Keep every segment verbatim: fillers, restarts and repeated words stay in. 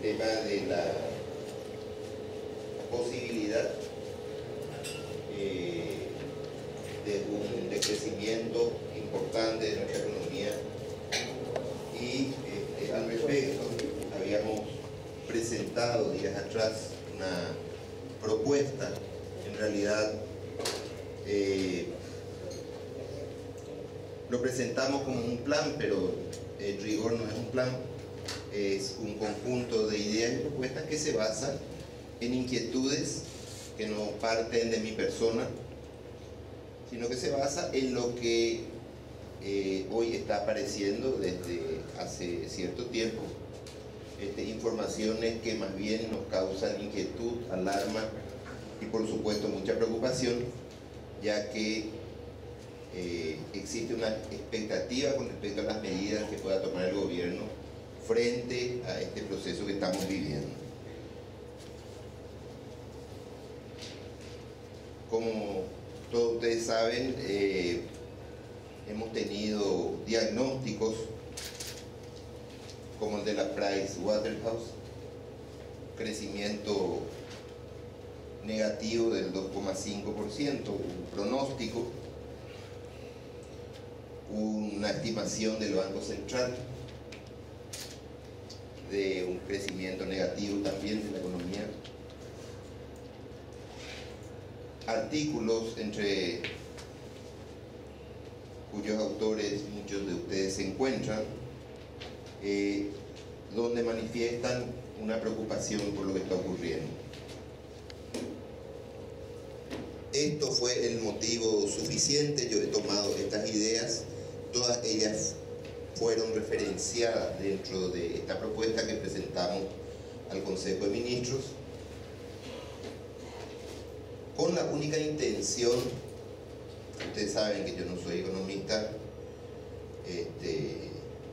tema de la posibilidad eh, de un decrecimiento importante de nuestra economía y este, al respecto habíamos presentado días atrás una propuesta. En realidad eh, lo presentamos como un plan, pero en rigor no es un plan, es un conjunto de ideas y propuestas que se basan en inquietudes que no parten de mi persona, sino que se basa en lo que eh, hoy está apareciendo desde hace cierto tiempo, este, informaciones que más bien nos causan inquietud, alarma y por supuesto mucha preocupación, ya que eh, existe una expectativa con respecto a las medidas que pueda tomar el gobierno frente a este proceso que estamos viviendo. Como todos ustedes saben, eh, hemos tenido diagnósticos como el de la Price Waterhouse, crecimiento negativo del dos coma cinco por ciento, un pronóstico, una estimación del Banco Central de un crecimiento negativo también de la economía, artículos entre cuyos autores muchos de ustedes se encuentran, eh, donde manifiestan una preocupación por lo que está ocurriendo. Esto fue el motivo suficiente. Yo he tomado estas ideas, todas ellas fueron referenciadas dentro de esta propuesta que presentamos al Consejo de Ministros, con la única intención, ustedes saben que yo no soy economista, este,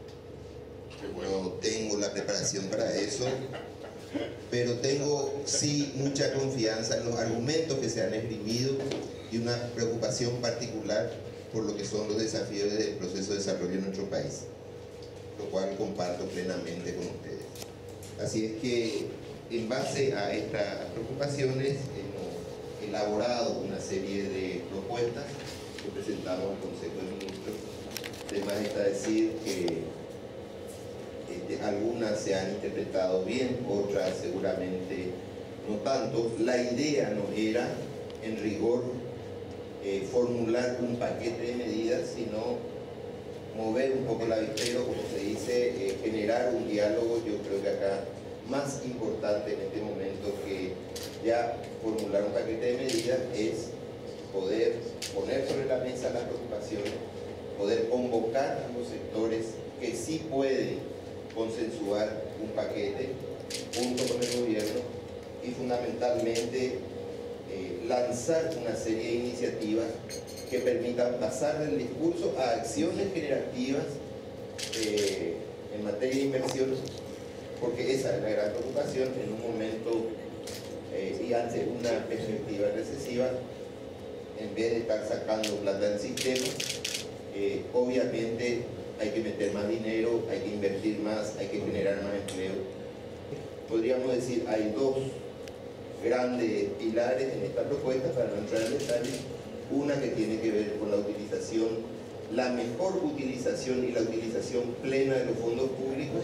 no tengo la preparación para eso, pero tengo sí mucha confianza en los argumentos que se han esgrimido y una preocupación particular por lo que son los desafíos del proceso de desarrollo en nuestro país, lo cual comparto plenamente con ustedes. Así es que, en base a estas preocupaciones, hemos elaborado una serie de propuestas que presentamos al Consejo de Ministros. Además está decir que este, algunas se han interpretado bien, otras seguramente no tanto. La idea no era, en rigor, eh, formular un paquete de medidas, sino mover un poco el avispero, como se dice, eh, generar un diálogo. Yo creo que acá más importante en este momento que ya formular un paquete de medidas es poder poner sobre la mesa las preocupaciones, poder convocar a los sectores que sí pueden consensuar un paquete junto con el gobierno y fundamentalmente eh, lanzar una serie de iniciativas que permitan pasar del discurso a acciones generativas eh, en materia de inversión, porque esa es la gran preocupación en un momento eh, y ante una perspectiva recesiva. En vez de estar sacando plata del sistema, eh, obviamente hay que meter más dinero, hay que invertir más, hay que generar más empleo. Podríamos decir, hay dos grandes pilares en esta propuesta, para no entrar en detalle. Una que tiene que ver con la utilización, la mejor utilización y la utilización plena de los fondos públicos.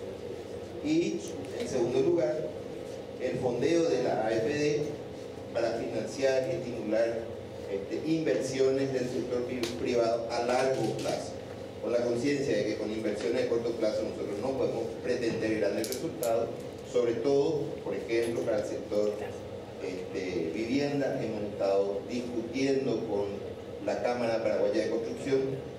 Y, en segundo lugar, el fondeo de la A F D para financiar y estimular este, inversiones del sector privado a largo plazo, con la conciencia de que con inversiones de corto plazo nosotros no podemos pretender grandes resultados, sobre todo, por ejemplo, para el sector este, vivienda. Hemos estado discutiendo con la Cámara Paraguaya de Construcción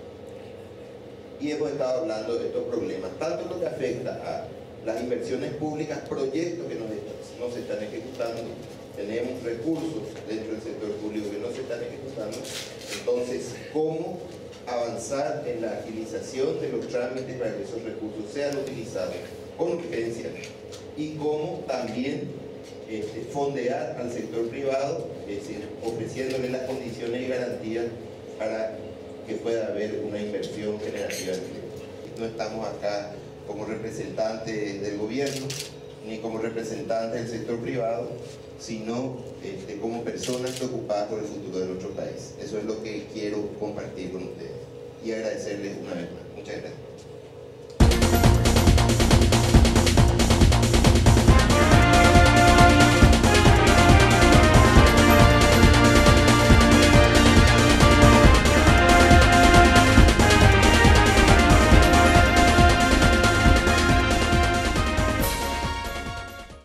y hemos estado hablando de estos problemas, tanto lo que afecta a las inversiones públicas, proyectos que no se están ejecutando, tenemos recursos dentro del sector público que no se están ejecutando. Entonces, ¿cómo avanzar en la agilización de los trámites para que esos recursos sean utilizados con urgencia? Y cómo también este, fondear al sector privado, es decir, ofreciéndole las condiciones y garantías para que pueda haber una inversión generativa de empleo. No estamos acá como representantes del gobierno, ni como representantes del sector privado, sino este, como personas preocupadas por el futuro de nuestro país. Eso es lo que quiero compartir con ustedes y agradecerles una vez más. Muchas gracias.